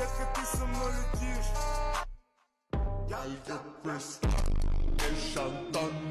Детка, ты со мной летишь. Альфа Крис, Шантон.